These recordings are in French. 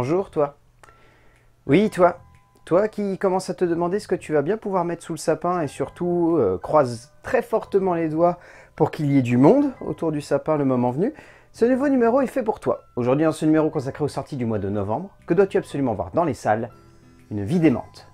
Bonjour, toi. Oui, toi. Toi qui commences à te demander ce que tu vas bien pouvoir mettre sous le sapin et surtout croise très fortement les doigts pour qu'il y ait du monde autour du sapin le moment venu, ce nouveau numéro est fait pour toi. Aujourd'hui, dans ce numéro consacré aux sorties du mois de novembre, que dois-tu absolument voir dans les salles? Une vie démente.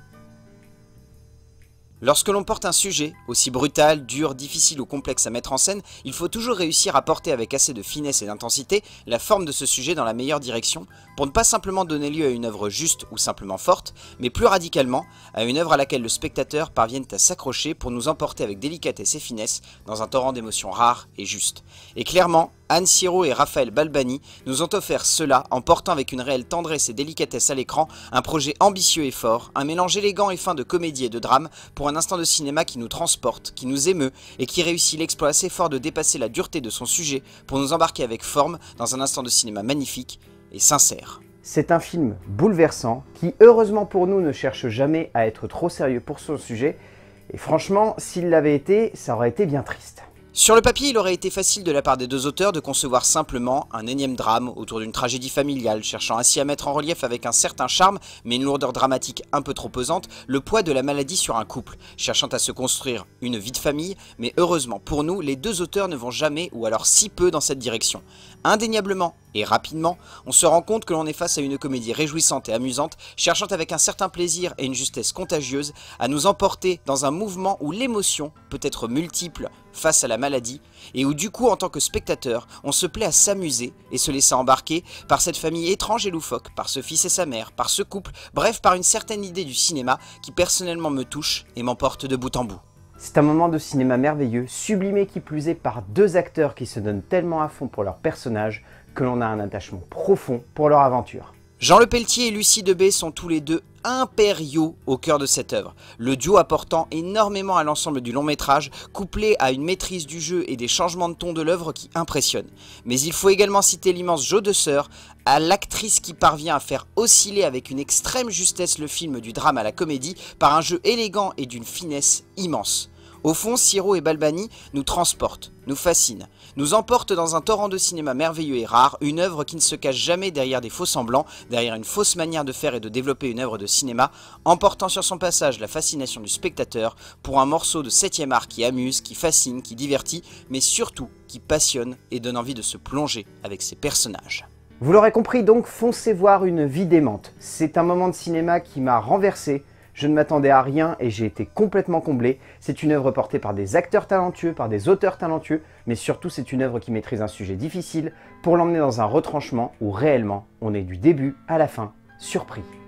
Lorsque l'on porte un sujet, aussi brutal, dur, difficile ou complexe à mettre en scène, il faut toujours réussir à porter avec assez de finesse et d'intensité la forme de ce sujet dans la meilleure direction, pour ne pas simplement donner lieu à une œuvre juste ou simplement forte, mais plus radicalement, à une œuvre à laquelle le spectateur parvienne à s'accrocher pour nous emporter avec délicatesse et finesse dans un torrent d'émotions rares et justes. Et clairement, Anne Siro et Raphaël Balbani nous ont offert cela en portant avec une réelle tendresse et délicatesse à l'écran un projet ambitieux et fort, un mélange élégant et fin de comédie et de drame pour un instant de cinéma qui nous transporte, qui nous émeut et qui réussit l'exploit assez fort de dépasser la dureté de son sujet pour nous embarquer avec forme dans un instant de cinéma magnifique et sincère. C'est un film bouleversant qui, heureusement pour nous, ne cherche jamais à être trop sérieux pour son sujet. Et franchement, s'il l'avait été, ça aurait été bien triste. Sur le papier, il aurait été facile de la part des deux auteurs de concevoir simplement un énième drame autour d'une tragédie familiale, cherchant ainsi à mettre en relief avec un certain charme, mais une lourdeur dramatique un peu trop pesante, le poids de la maladie sur un couple, cherchant à se construire une vie de famille, mais heureusement pour nous, les deux auteurs ne vont jamais, ou alors si peu, dans cette direction. Indéniablement et rapidement, on se rend compte que l'on est face à une comédie réjouissante et amusante, cherchant avec un certain plaisir et une justesse contagieuse à nous emporter dans un mouvement où l'émotion peut être multiple face à la maladie, et où du coup en tant que spectateur, on se plaît à s'amuser et se laisser embarquer par cette famille étrange et loufoque, par ce fils et sa mère, par ce couple, bref par une certaine idée du cinéma qui personnellement me touche et m'emporte de bout en bout. C'est un moment de cinéma merveilleux, sublimé qui plus est par deux acteurs qui se donnent tellement à fond pour leur personnage que l'on a un attachement profond pour leur aventure. Jean Lepelletier et Lucie Debay sont tous les deux impériaux au cœur de cette œuvre, le duo apportant énormément à l'ensemble du long métrage, couplé à une maîtrise du jeu et des changements de ton de l'œuvre qui impressionnent. Mais il faut également citer l'immense jeu de sœur, à l'actrice qui parvient à faire osciller avec une extrême justesse le film du drame à la comédie par un jeu élégant et d'une finesse immense. Au fond, Siro et Balbani nous transportent, nous fascinent, nous emportent dans un torrent de cinéma merveilleux et rare, une œuvre qui ne se cache jamais derrière des faux semblants, derrière une fausse manière de faire et de développer une œuvre de cinéma, emportant sur son passage la fascination du spectateur pour un morceau de 7e art qui amuse, qui fascine, qui divertit, mais surtout qui passionne et donne envie de se plonger avec ses personnages. Vous l'aurez compris donc, foncez voir Une vie démente. C'est un moment de cinéma qui m'a renversé. Je ne m'attendais à rien et j'ai été complètement comblé. C'est une œuvre portée par des acteurs talentueux, par des auteurs talentueux, mais surtout c'est une œuvre qui maîtrise un sujet difficile pour l'emmener dans un retranchement où réellement on est du début à la fin surpris.